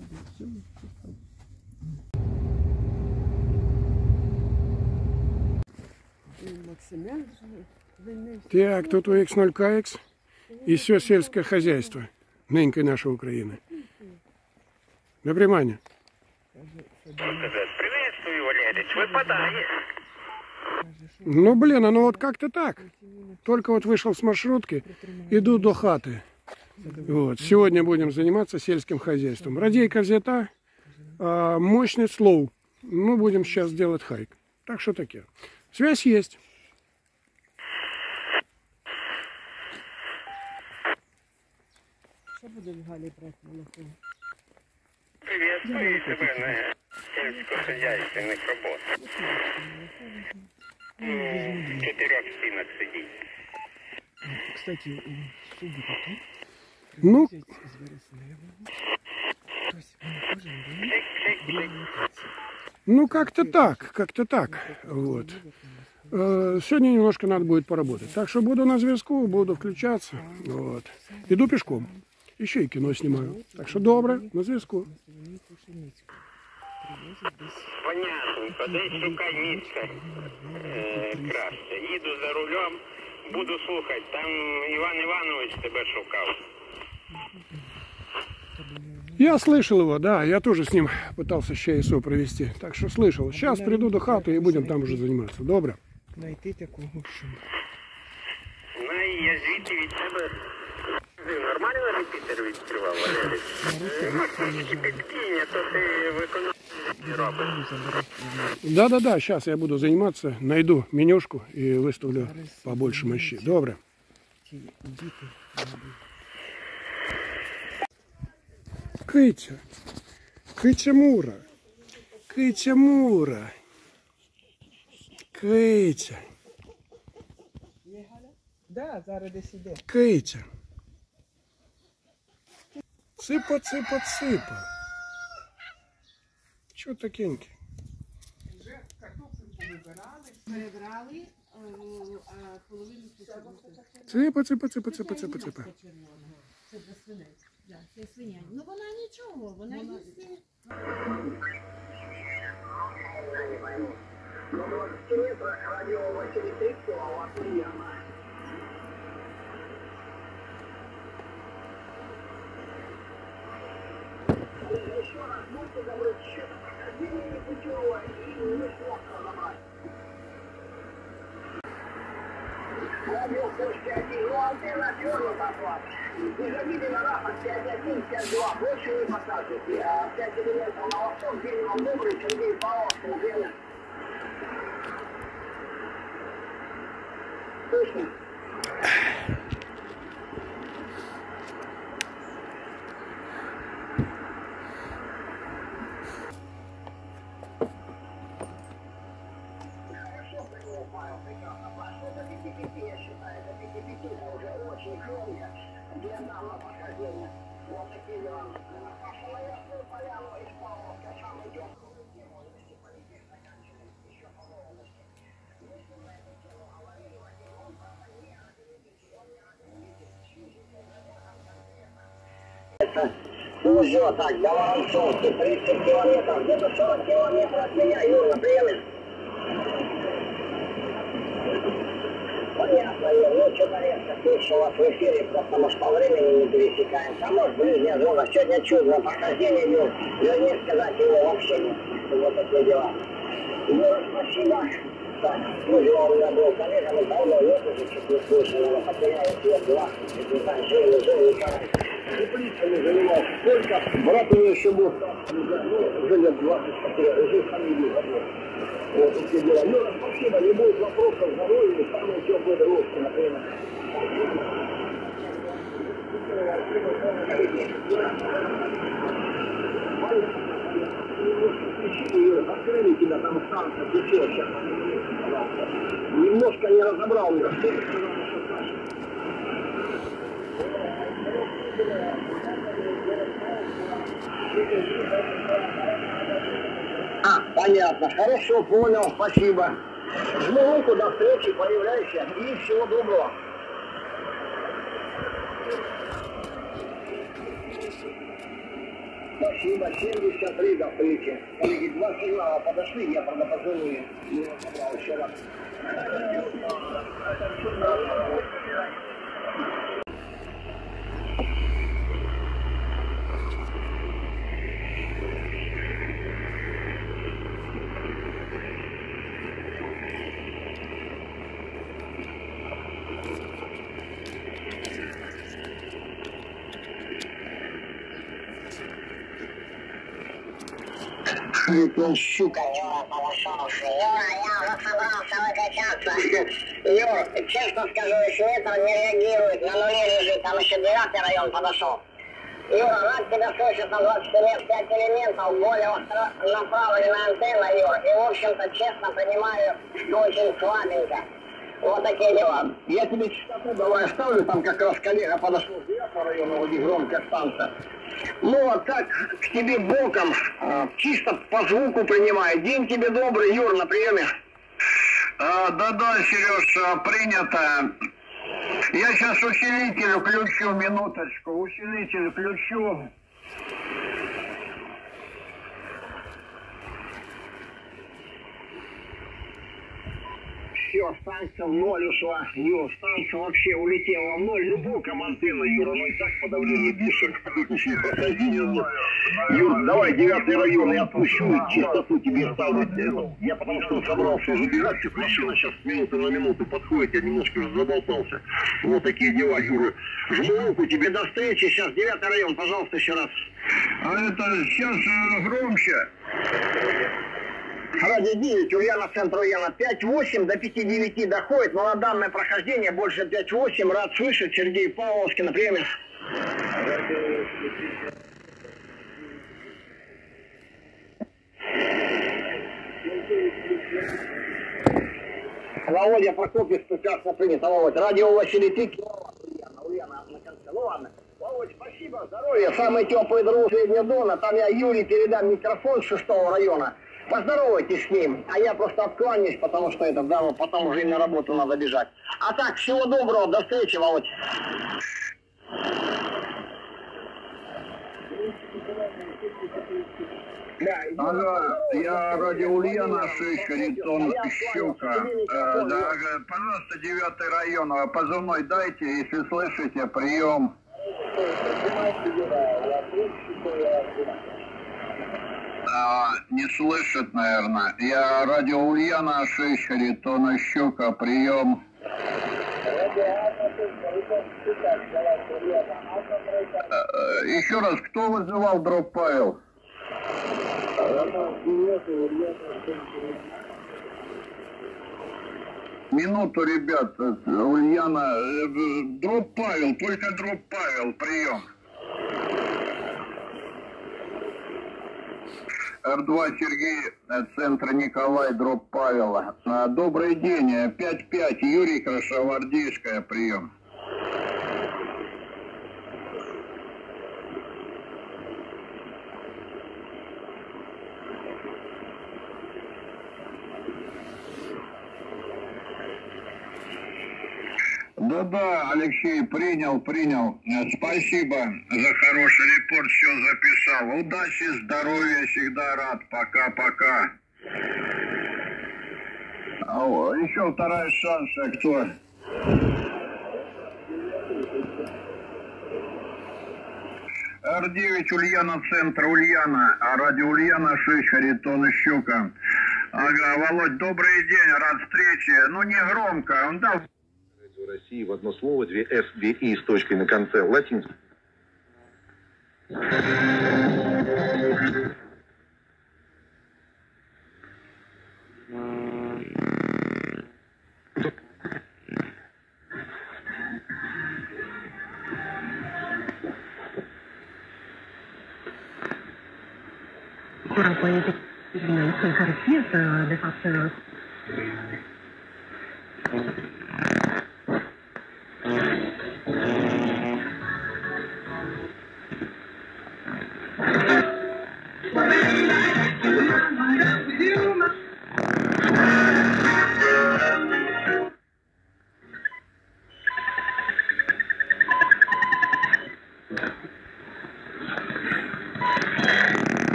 Так, тут у X0KX и все сельское хозяйство нынькой нашей Украины. Добрый Маня. Приветствую, Валерич, выпадает. Ну, блин, оно вот как-то так. Только вот вышел с маршрутки, иду до хаты. Вот. Сегодня будем заниматься сельским хозяйством. Радейка взята, мощный слоу. Мы будем сейчас делать хайк. Так что такие. Связь есть. Що буде в Галі брати молоко? Приветствую тебя на сельскохозяйственных работах. В 4 стенах сидеть. Кстати, суди такі. Ну, З вересневого. Ось вони кожен день. ну как-то так, как-то так. Вот. Сегодня немножко надо будет поработать. Так что буду на зв'язку, буду включаться. Вот. Иду пешком. Еще и кино снимаю. Так что добре, на зв'язку. Понятненько, десь шукай місце краще. Їду за рулем, буду слухати. Там Іван Іванович тебе шукав. Я слышал его, да, я тоже с ним пытался ЧСО провести. Так что слышал. Сейчас приду до хаты и будем там уже заниматься. Добре. Найти такого шуму. Ну, я звідти від тебе... Нормально репітер відкривав, Валерій? Трошки підкинь, а то ти виконавці робиш. Да-да-да, сейчас я буду заниматься, найду менюшку и выставлю побольше мощи. Добре. Китя, Китя Мура, Китя Мура, Китя, Да, зараз десь іде. Китя. Ципа, ципа, ципа. Чого такенький? Вже картоплю перебрали, а половину Ципа, ципа, ципа, ципа, ципа, ципа. Це для свиней. Да, це свиня. Ну вона нічого, вона їсти. Еще раз, можете забрать счет, прохождение непутевое и не сложно забрать. Радиослушайте 1, ну антенна твердо оплата. Не забили на рапорт 5.1, 5.2, больше не посаживайте, а 5 элементов на восток, день вам добрый, Сергей Павловский, Лена. Слышно? Я считаю, это 5-5 уже очень громко для данного прохождения. Вот такие дела. Паша на Ясную Поляну из Павловска сам идет. Возможности полететь заканчивать еще по молодости. Если на эту тему аварировать, он просто не ответит. Он не ответит. Ну все, так, до Воронцовки, 30 километров, где-то 40 километров от меня, Юра, приемлешь? Понятно, ну что-то резко слышу вас в эфире, просто может по времени не пересекаемся, а может ближняя зона. Сегодня чудно, прохождение идет, вернее сказать, его вообще нет. Вот такие дела. Юра, спасибо. Так, друзья, у меня был коллега, мы давно нет, уже чуть не слышали, но потеряли свет, 20, не знаю, жили, теплицами занимался. Сколько? Брат у меня еще был, уже лет 20 потерял, уже фамилию забыл. Вот такие дела. Юра, спасибо, не будет вопросов, здоровья, самые теплые дрожки, например. Открыли тебя там станция, включила сейчас. Немножко не разобрал меня. Понятно, хорошо, понял, спасибо. Жму руку, до встречи, появляйся и всего доброго. Спасибо, 73 до встречи. Коллеги, 2 сигнала подошли, я правда позвонил. Я собрал еще раз. Щука, Юра, подошел. Юра, я уже собрался выкачаться. Юр, честно скажу, если это не реагирует, на нуле лежит, там еще 9-й район подошел. Юра, рад тебя слышать на 24 5 элементов, более направленная антенна, Юр. И, в общем-то, честно понимаю, что очень слабенько. Вот такие дела. Я тебе частоту давай оставлю, там как раз коллега подошел с 9-го района, вроде громкая станция. Ну, а так, к тебе боком, чисто по звуку принимаю. День тебе добрый, Юр, на приеме. Да-да, Сереж, принято. Я сейчас усилитель включу, минуточку. Усилитель включу. Все, станция в ноль ушла. Юр, станция вообще улетела в ноль. Боком антенна, Юра, ну и так подавление дышек. Юр, давай 9-й район, я отпущу и частоту тебе ставлю. Я потому что собрался уже бежать, машина сейчас минуты на минуту подходит, я немножко заболтался. Вот такие дела, Юра. Жму руку, тебе до встречи. Сейчас 9-й район, пожалуйста, еще раз. А это сейчас громче. Радио 9, Ульяна, центр Ульяна, 5-8, до 5-9 доходит, но на данное прохождение больше 5-8. Рад слышать, Сергей Павловский, на приеме. Володя Прокопьев, прекрасно принято, Володь. Радио Василий Тыкин, Ульяна на конце. Ну ладно. Володь, спасибо, здоровья. Самый теплый друг Среднего Дона. Там я Юрий передам микрофон с 6-го района. Поздоровайтесь с ним, а я просто откланяюсь, потому что это, да, потом уже и на работу надо бежать. А так, всего доброго, до встречи, Володь. Ага, я ради Ульяна 6, Харитон, Щука. Да, пожалуйста, 9-й район, позывной дайте, если слышите, прием. Не слышит, наверное. Я радио Ульяна 6, Харитона Щука, прием. Еще раз, кто вызывал дроп Павел? Минуту, ребят. Ульяна, дроп Павел, только дроп Павел, прием. Р2 Сергей, центр Николай, дроп Павела. Добрый день, 5-5, Юрий Крашевардейская, прием. Да-да, Алексей, принял. Спасибо за хороший репорт, все записал. Удачи, здоровья, всегда рад. Пока-пока. Еще вторая шанса, кто? Р9 Ульяна, центр Ульяна, а радио Ульяна 6, Харитон Щука. Ага, Володь, добрый день, рад встрече. Ну, не громко, он дал... В России в одно слово, 2 F, 2 И с точкой на конце. Латинский.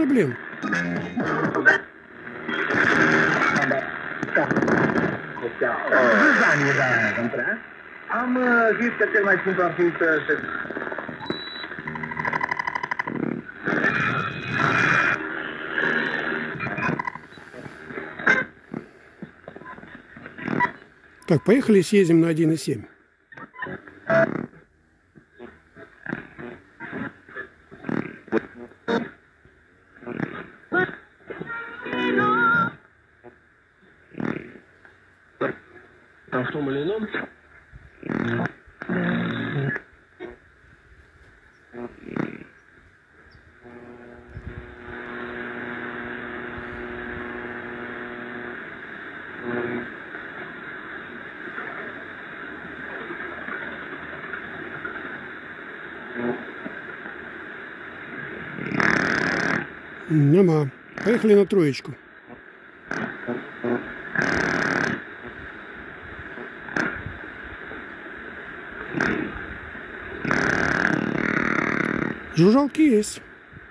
проблем. Am zis că cel mai simplu ar fi să... Так, поехали съездим на 1,7. А в том или ином? Нема. Поехали на 3. Жужжалки есть.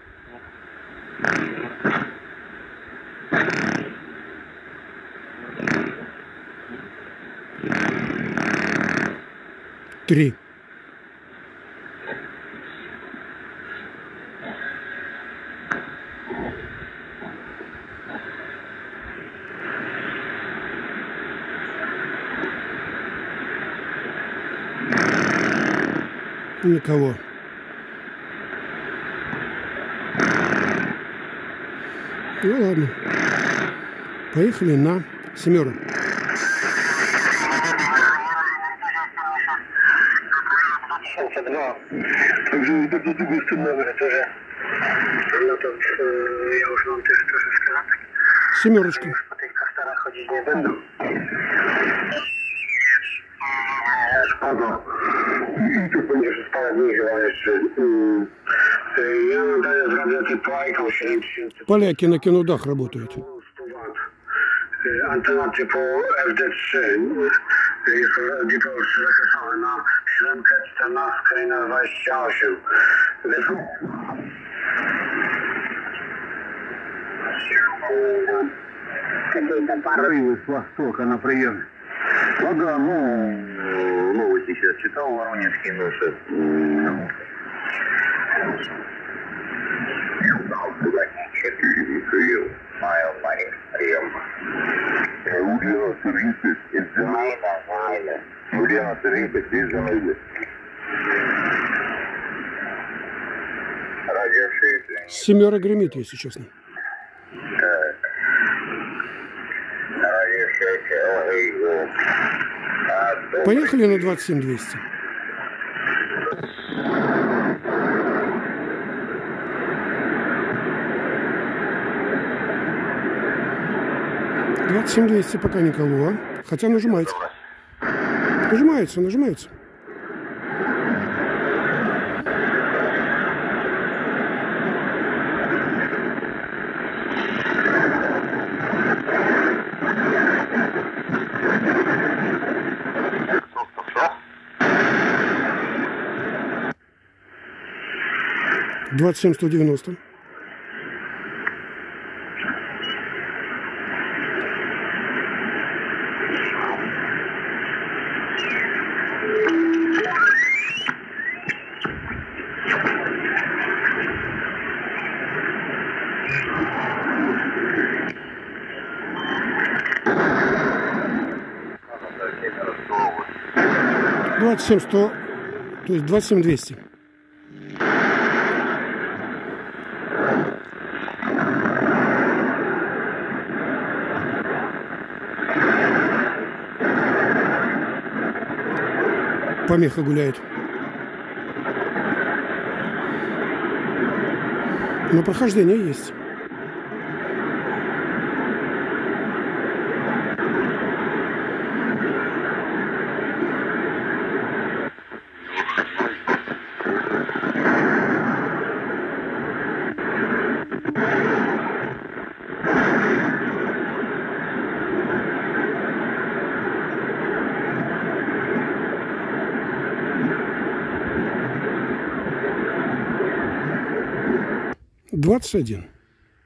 Три. Никого. Ну ладно. Поехали на 7. Także do tego scenariusza тоже. No to ja już mam też troszeczkę latek. 7. Po tych kastarach chodzić nie będą. Szkoda. I tu będziesz sprawniej chyba jeszcze. Ja daję z gazety Płajką 7000. Поляки на кинодах работают. Antena typu FD3 jest zakresowana na 714 i na 28. Какие-то порывы с востока на приеме. Ну да, новости сейчас читал, Воронежские носы. Прием. С 7 гремит, если честно. Поехали на 27200. $27,200 пока никого, хотя нажимается. Нажимается. $27,190. $27,100, то есть $27,200. Помеха гуляет. Но прохождение есть. $21.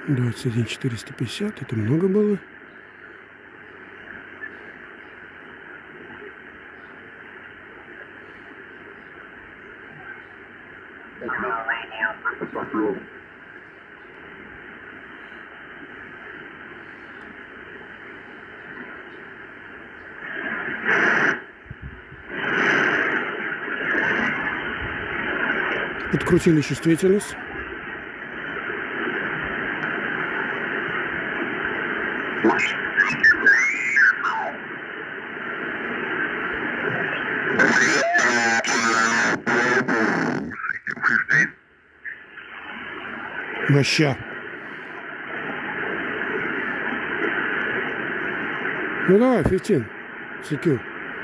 21 450, это много было. Подкрутили чувствительность. Моща. Ну давай, 15. Secure.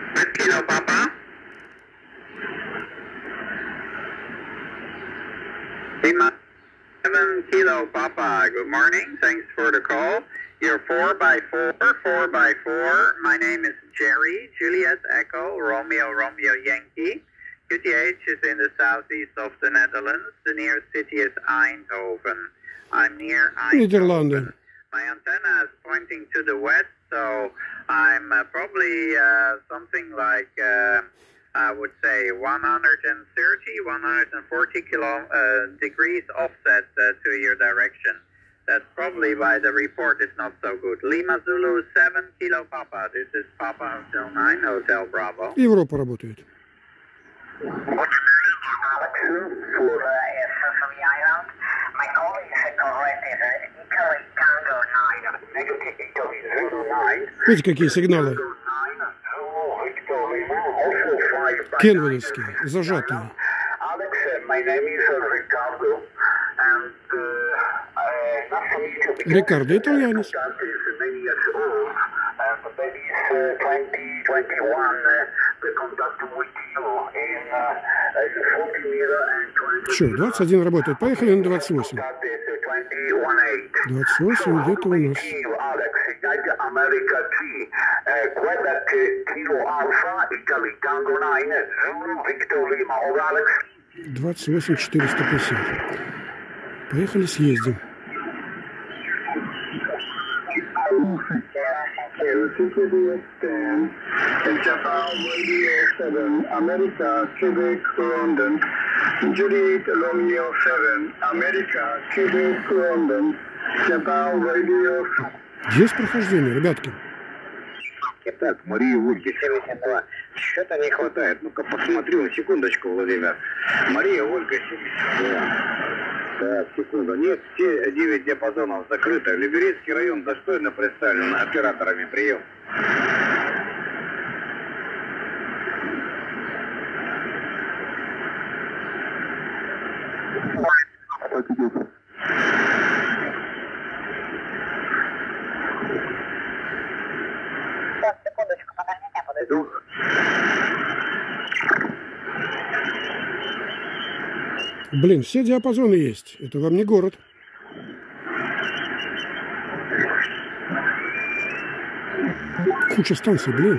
Lima 7 Kilo Papa, good morning. Thanks for the call. You're 4x4, 4x4. My name is Jerry, Juliet Echo, Romeo, Romeo Yankee. QTH is in the southeast of the Netherlands. The nearest city is Eindhoven. I'm near Eindhoven. My antenna is pointing to the west, so I'm probably something like, I would say 130, 140 degrees offset to your direction. That's probably why the report is not so good. Lima Zulu 7 Kilo Papa. This is Papa Hotel 9, Hotel Bravo. Европа работает. My calling is correct. Italy Tango 9. Negative Italy Zulu 9. Видите, какие сигналы? Кенвелевские, зажатые. Alex, my name is Ricardo, and Рикардо итальянец. many years old, and maybe 2021, the contact with you in 40 meter and 20. Что, 21 работает. Поехали на 28. 28 где-то у нас. America T, Quebec Kilo Alpha, Italy Tango 9, Zulu Victor Lima, over Alex. 28 450. Поехали, съездим. America, Quebec, London. Juliet Romeo 7, America, Quebec, London. Japan Radio. Есть прохождение, ребятки. Итак, Мария Ольга 72. Что-то не хватает. Ну-ка посмотрю. Секундочку, Владимир. Мария Ольга 72. Так, секунду. Нет, все 9 диапазонов закрыто. Либерецкий район достойно представлен операторами. Прием. Секундочку, подождите, я подойду. Блин, все диапазоны есть. Это вам не город. Куча станций, блин.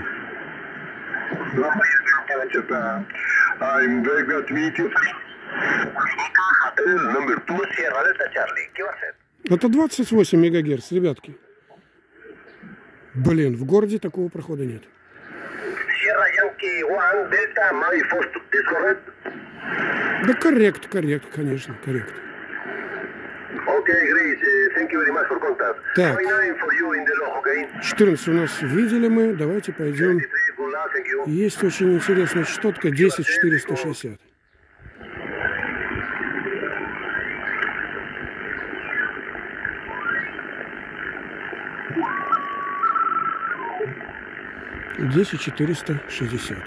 I'm very glad to meet you. Number 2. Sierra Delta Charlie. ¿Qué va a hacer? Это 28 мегагерц, ребятки. Блин, в городе такого прохода нет. Sierra Yankee 1 Delta, my first, this correct? Да коррект, конечно, коррект. Okay, great. Thank you very much for contact. Так. 29 for you in the log, okay? 14 у нас видели мы. Давайте пойдем. 23, good luck, thank you. Есть очень интересная частотка 10 460. Десять 460.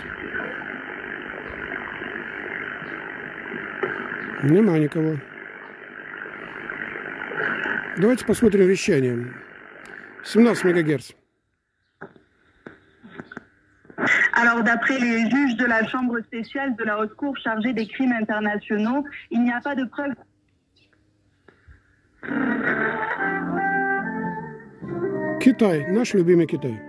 Нема никого. Давайте посмотрим вещание. 17 мегагерц. Alors, d'après les juges de la Chambre spéciale de la Haute Cour chargée des crimes internationaux, il n'y a pas de preuve. Китай, наш любимый Китай.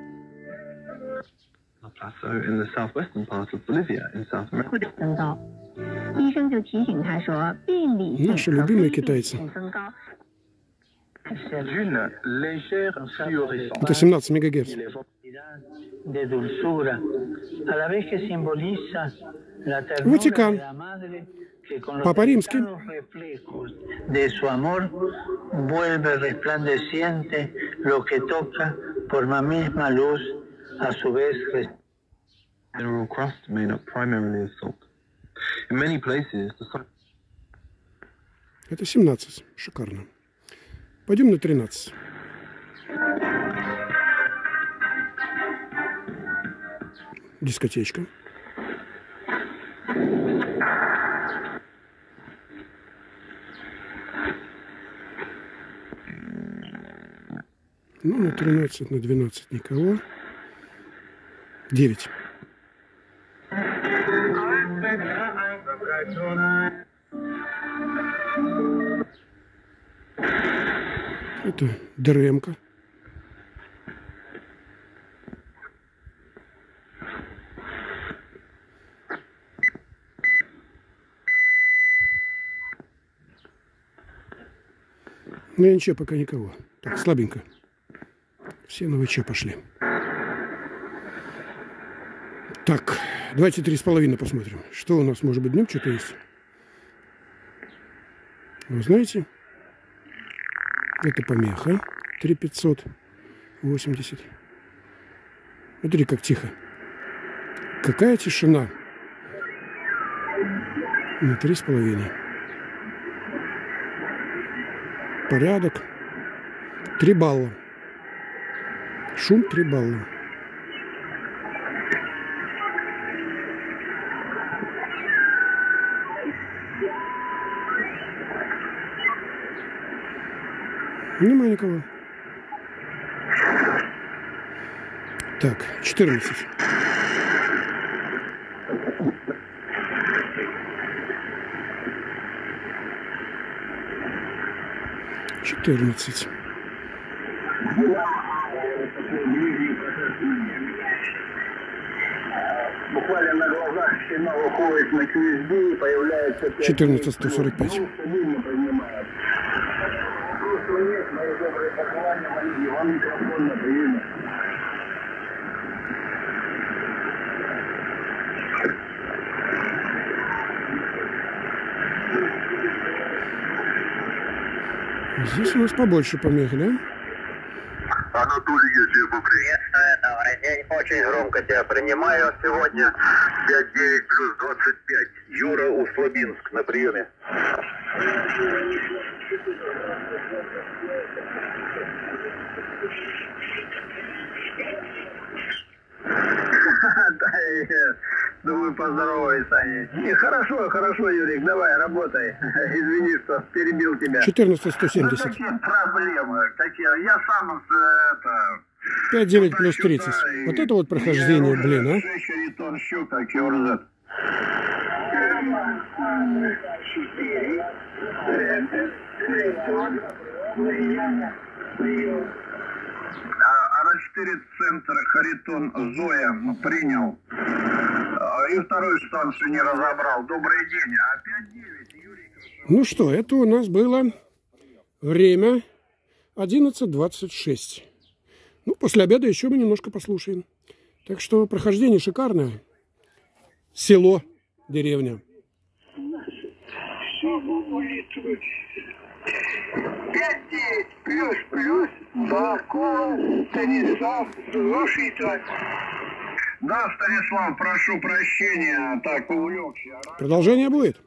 In the southwestern part of Bolivia, in South America. 增高，医生就提醒他说，病理性 Наши любимые китайцы. 增高。 d'une légère fluorescence. Это 17 мегагерц. De dulzura, a la vez que simboliza la ternura Ватикан. de la madre que con los Папа Римский. delicados reflejos de su amor vuelve resplandeciente lo que toca por la misma luz, a su vez Mineral crust made up primarily of salt. In many places, the sun... Это 17. Шикарно. Пойдем на 13. Дискотечка. Ну, на 13, на 12 никого. 9. Это ДРМ-ка. Ну, я ничего, пока никого. Так, слабенько. Все на ВЧ пошли. Так, давайте 3,5 посмотрим. Что у нас, может быть, днем что-то есть? Вы знаете? Это помеха. 3580. Смотри, как тихо. Какая тишина. На 3,5. Порядок. 3 балла. Шум 3 балла. Нема никого. Так, 14. Буквально на глазах стена уходит на QSB и появляется 14,145. Нет, мои добрые похваления, вам микрофон на приеме. Здесь у нас побольше помех, да? Анатолий, если бы приветствую, добрый день, очень громко тебя принимаю сегодня. 59 плюс 25. Юра, Услабинск на приеме. Думаю, поздороваюсь, Саня. Хорошо, Юрик, давай, работай. Извини, что перебил тебя. 14,170. Какие проблемы? Какие? Я сам это... 5,9 плюс 30. Вот это вот прохождение, блин, а? РС-4 центр Харитон Зоя принял. И вторую станцию не разобрал. Добрый день. Опять 9, Юрий. Ну что, это у нас было время 11:26. Ну, после обеда еще мы немножко послушаем. Так что прохождение шикарное. Село, деревня. 5-9 плюс Бакова Станислав слушайте. Да, Станислав, прошу прощения, так увлекся. Продолжение будет.